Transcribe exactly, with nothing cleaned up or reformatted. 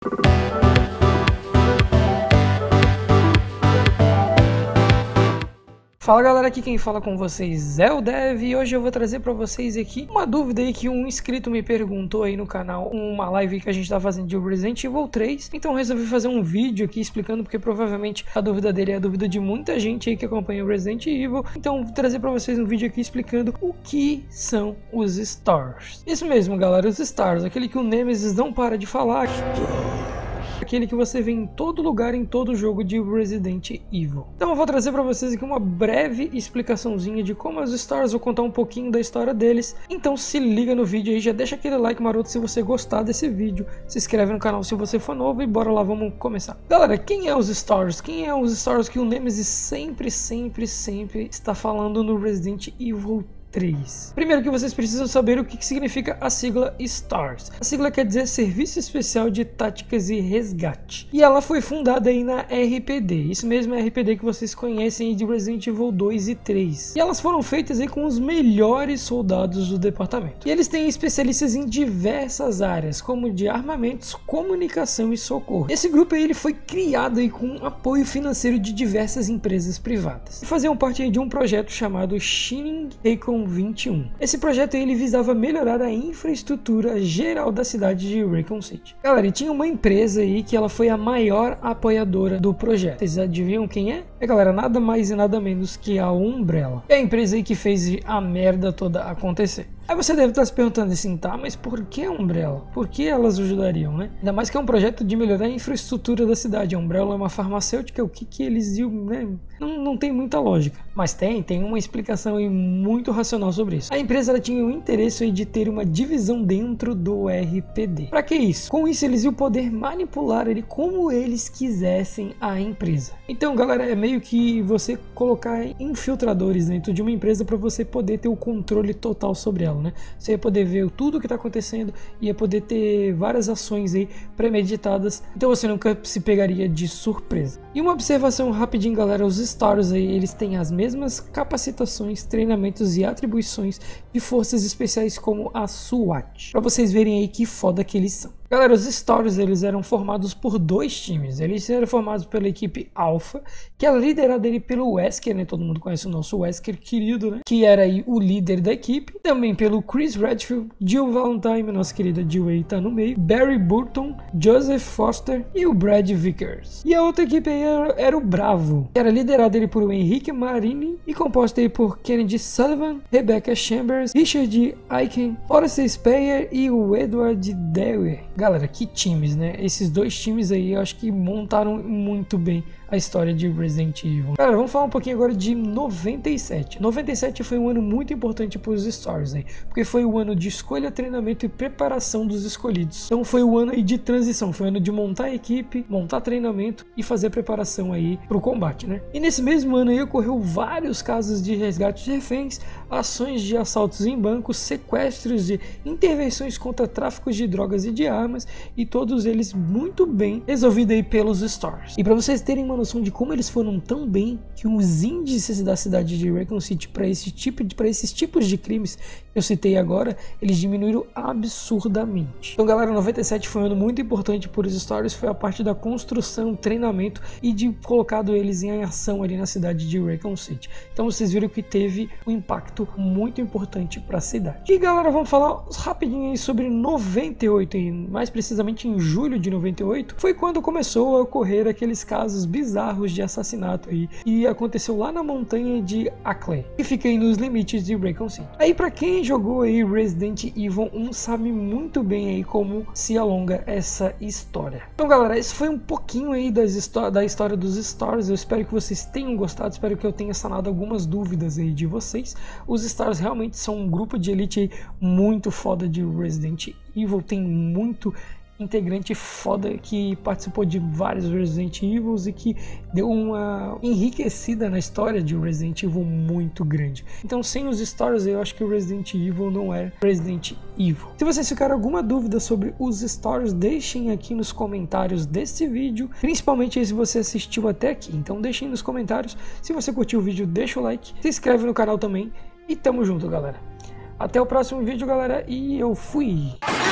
Fala galera, aqui quem fala com vocês é o Dev e hoje eu vou trazer pra vocês aqui uma dúvida aí que um inscrito me perguntou aí no canal, uma live que a gente tá fazendo de Resident Evil três, então eu resolvi fazer um vídeo aqui explicando porque provavelmente a dúvida dele é a dúvida de muita gente aí que acompanha o Resident Evil, então vou trazer pra vocês um vídeo aqui explicando o que são os Stars. Isso mesmo galera, os Stars, aquele que o Nemesis não para de falar. Aquele que você vê em todo lugar, em todo jogo de Resident Evil. Então eu vou trazer para vocês aqui uma breve explicaçãozinha de como os Stars, vou contar um pouquinho da história deles. Então se liga no vídeo aí, já deixa aquele like maroto se você gostar desse vídeo, se inscreve no canal se você for novo e bora lá, vamos começar. Galera, quem é os Stars? Quem é os Stars que o Nemesis sempre, sempre, sempre está falando no Resident Evil três? Primeiro que vocês precisam saber o que, que significa a sigla Stars. A sigla quer dizer Serviço Especial de Táticas e Resgate. E ela foi fundada aí na R P D. Isso mesmo, a R P D que vocês conhecem aí de Resident Evil dois e três. E elas foram feitas aí com os melhores soldados do departamento. E eles têm especialistas em diversas áreas, como de armamentos, comunicação e socorro. Esse grupo aí ele foi criado aí com apoio financeiro de diversas empresas privadas. E faziam parte aí de um projeto chamado Shining Recon vinte e um. Esse projeto aí, ele visava melhorar a infraestrutura geral da cidade de Raccoon City. Galera, e tinha uma empresa aí que ela foi a maior apoiadora do projeto. Vocês adivinham quem é? É galera, nada mais e nada menos que a Umbrella. É a empresa aí que fez a merda toda acontecer. Aí você deve estar se perguntando assim, tá, mas por que a Umbrella? Por que elas ajudariam, né? Ainda mais que é um projeto de melhorar a infraestrutura da cidade. A Umbrella é uma farmacêutica, o que que eles iam, né? Não, não tem muita lógica. Mas tem, tem uma explicação aí muito racional sobre isso. A empresa ela tinha o interesse aí de ter uma divisão dentro do R P D. Pra que isso? Com isso eles iam poder manipular ele como eles quisessem a empresa. Então galera, é meio que você colocar infiltradores dentro de uma empresa para você poder ter o controle total sobre ela. Né? Você ia poder ver tudo o que está acontecendo, ia poder ter várias ações aí premeditadas, então você nunca se pegaria de surpresa. E uma observação rapidinho galera, os Stars aí, eles têm as mesmas capacitações, treinamentos e atribuições de forças especiais como a SWAT, para vocês verem aí que foda que eles são. Galera, os Stars eles eram formados por dois times. Eles eram formados pela equipe Alpha, que era liderada ali pelo Wesker, né? Todo mundo conhece o nosso Wesker querido, né? Que era aí o líder da equipe. Também pelo Chris Redfield, Jill Valentine, nossa querida Jill aí tá no meio, Barry Burton, Joseph Foster e o Brad Vickers. E a outra equipe aí era, era o Bravo, que era liderada ali por Henrique Marini e composta aí por Kennedy Sullivan, Rebecca Chambers, Richard Aiken, Horace Speyer e o Edward Dewey. Galera, que times, né? Esses dois times aí eu acho que montaram muito bem a história de Resident Evil. Galera, vamos falar um pouquinho agora de noventa e sete. noventa e sete foi um ano muito importante para os Stars aí, porque foi o ano de escolha, treinamento e preparação dos escolhidos. Então foi o ano aí de transição, foi o ano de montar a equipe, montar treinamento e fazer a preparação aí para o combate, né? E nesse mesmo ano aí ocorreu vários casos de resgate de reféns, ações de assaltos em bancos, sequestros de intervenções contra tráficos de drogas e de armas, e todos eles muito bem resolvidos aí pelos Stars. E para vocês terem uma noção de como eles foram tão bem, que os índices da cidade de Raccoon City para esse tipo de, para esses tipos de crimes que eu citei agora, eles diminuíram absurdamente. Então galera, noventa e sete foi um ano muito importante por os Stars, foi a parte da construção, treinamento e de colocado eles em ação ali na cidade de Raccoon City. Então vocês viram que teve um impacto muito importante para a cidade. E galera, vamos falar rapidinho aí sobre noventa e oito, e mais precisamente em julho de noventa e oito, foi quando começou a ocorrer aqueles casos bizarros de assassinato aí, e aconteceu lá na montanha de Ackley, que fica aí nos limites de Raccoon City. Aí para quem jogou aí Resident Evil um sabe muito bem aí como se alonga essa história. Então galera, esse foi um pouquinho aí das da história dos Stars. Eu espero que vocês tenham gostado, espero que eu tenha sanado algumas dúvidas aí de vocês. Os Stars realmente são um grupo de elite aí muito foda de Resident Evil, tem muito integrante foda que participou de vários Resident Evils e que deu uma enriquecida na história de Resident Evil muito grande. Então sem os Stars eu acho que o Resident Evil não é Resident Evil. Se vocês ficaram alguma dúvida sobre os Stars, deixem aqui nos comentários desse vídeo, principalmente se você assistiu até aqui. Então deixem nos comentários. Se você curtiu o vídeo, deixa o like, se inscreve no canal também e tamo junto galera. Até o próximo vídeo galera, e eu fui!